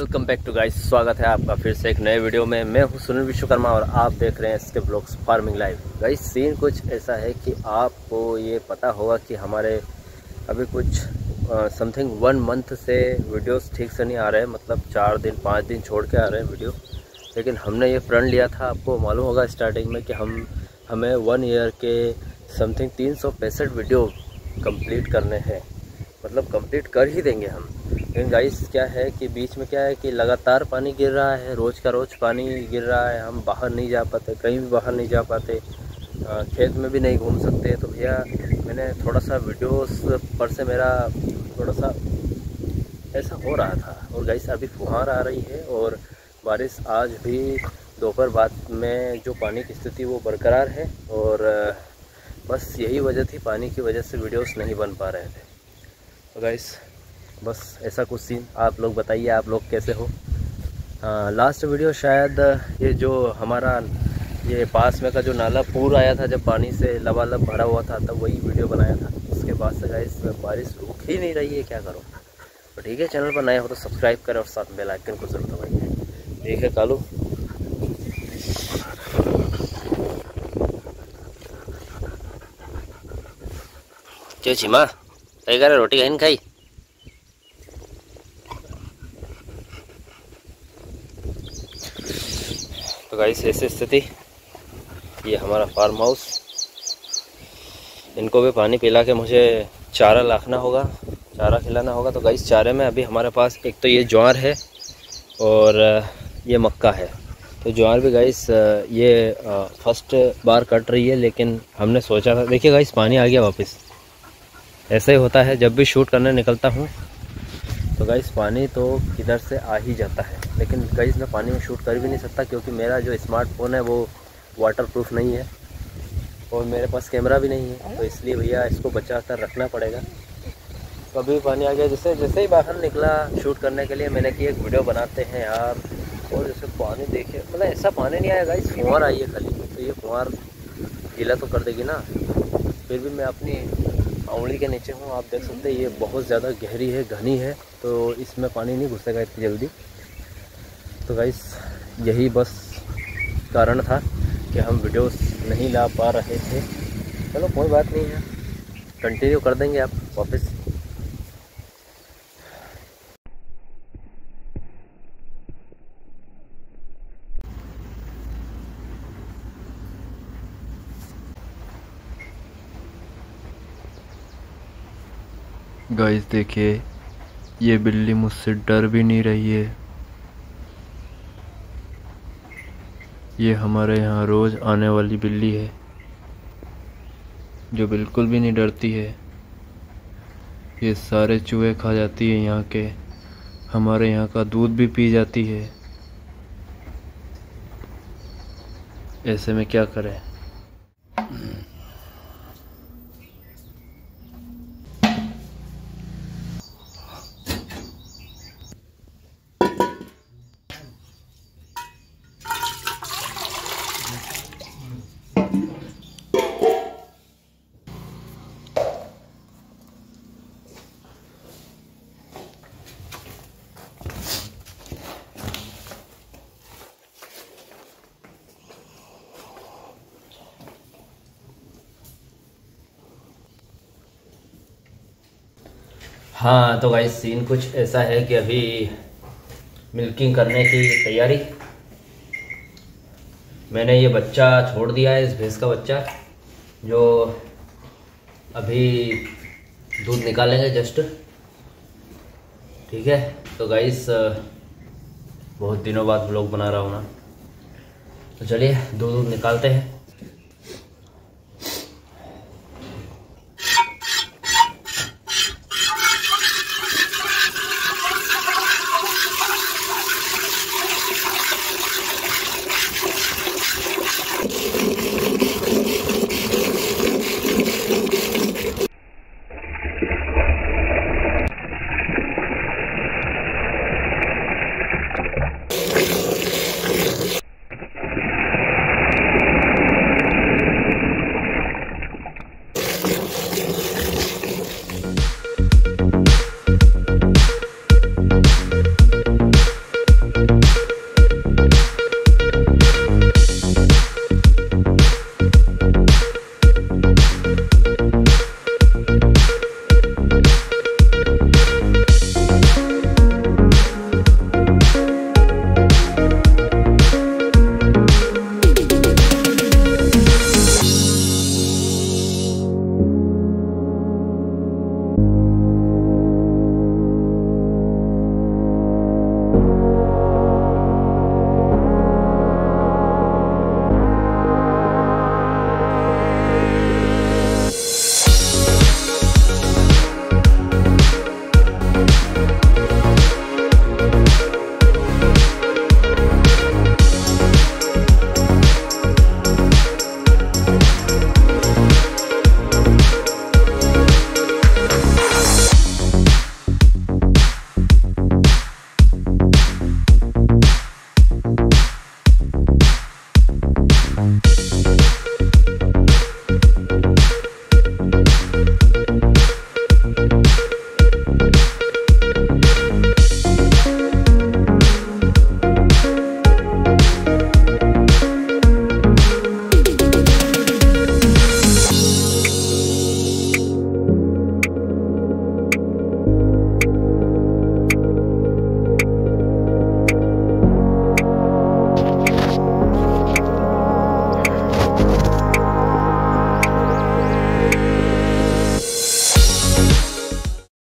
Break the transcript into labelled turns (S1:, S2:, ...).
S1: Welcome back to guys. स्वागत है आपका फिर से एक नए वीडियो में। मैं हूं सुनील विश्वकर्मा और आप देख रहे हैं इसके blogs farming live. Guys scene कुछ ऐसा है कि आपको ये पता होगा कि हमारे अभी कुछ समथिंग 1 मंथ से वीडियोस ठीक से नहीं आ रहे हैं, मतलब 4 दिन 5 दिन छोड़ के आ रहे हैं वीडियो। लेकिन हमने ये प्रण लिया था, आपको मालूम होगा स्टार्टिंग में, कि हमें 1 ईयर के समथिंग 365 वीडियो कंप्लीट करने हैं, मतलब कंप्लीट कर ही देंगे हम। लेकिन गाइस क्या है कि बीच में क्या है कि लगातार पानी गिर रहा है, रोज़ का रोज़ पानी गिर रहा है। हम बाहर नहीं जा पाते, कहीं भी बाहर नहीं जा पाते, खेत में भी नहीं घूम सकते। तो भैया मैंने थोड़ा सा वीडियोस पर से मेरा थोड़ा सा ऐसा हो रहा था। और गाइस अभी फुहार आ रही है और बारिश आज भी दोपहर बाद में जो पानी की स्थिति वो बरकरार है। और बस यही वजह थी, पानी की वजह से वीडियोस नहीं बन पा रहे थे। तो गाइस बस ऐसा कुछ सीन। आप लोग बताइए, आप लोग कैसे हो? लास्ट वीडियो शायद ये जो हमारा ये पास में का जो नाला पूर आया था, जब पानी से लबालब भरा हुआ था, तब वही वीडियो बनाया था। उसके बाद से गाइस बारिश रुक ही नहीं रही है, क्या करो। तो ठीक है, चैनल पर नए हो तो सब्सक्राइब करें और साथ बेल आइकन को जरूर दबाइए। ठीक है कालू, क्यों छिमा कही करे रोटी कहीं खाई? तो गाइस ऐसी स्थिति, ये हमारा फार्म हाउस। इनको भी पानी पिला के मुझे चारा लाखना होगा, चारा खिलाना होगा। तो गाइस चारे में अभी हमारे पास एक तो ये ज्वार है और ये मक्का है। तो ज्वार भी गाइस ये फर्स्ट बार कट रही है, लेकिन हमने सोचा था, देखिए गाइस पानी आ गया वापस। ऐसा ही होता है जब भी शूट करने निकलता हूँ तो गाइस पानी तो किधर से आ ही जाता है। लेकिन गाइस मैं पानी में शूट कर भी नहीं सकता, क्योंकि मेरा जो स्मार्टफोन है वो वाटरप्रूफ नहीं है और मेरे पास कैमरा भी नहीं है। तो इसलिए भैया इसको बचा कर रखना पड़ेगा। कभी पानी आ गया, जैसे ही बाहर निकला शूट करने के लिए, मैंने कि एक वीडियो बनाते हैं यार। और जैसे पानी देखे, मतलब ऐसा पानी नहीं आया गाइस, फुहार आई है खाली। तो ये फुहार गीला तो कर देगी ना। फिर भी मैं अपनी उंगली के नीचे हूँ, आप देख सकते हैं ये बहुत ज़्यादा गहरी है, घनी है, तो इसमें पानी नहीं घुसेगा इतनी जल्दी। तो गाइस यही बस कारण था कि हम वीडियोस नहीं ला पा रहे थे। चलो कोई बात नहीं है, कंटिन्यू कर देंगे आप वापस।
S2: गाइस देखिए, ये बिल्ली मुझसे डर भी नहीं रही है। ये हमारे यहाँ रोज़ आने वाली बिल्ली है जो बिल्कुल भी नहीं डरती है। ये सारे चूहे खा जाती है यहाँ के, हमारे यहाँ का दूध भी पी जाती है। ऐसे में क्या करें?
S1: हाँ तो गाइस सीन कुछ ऐसा है कि अभी मिल्किंग करने की तैयारी। मैंने ये बच्चा छोड़ दिया है, इस भैंस का बच्चा, जो अभी दूध निकालेंगे जस्ट। ठीक है, तो गाइस बहुत दिनों बाद व्लॉग बना रहा हूँ ना, तो चलिए दूध निकालते हैं।
S2: है।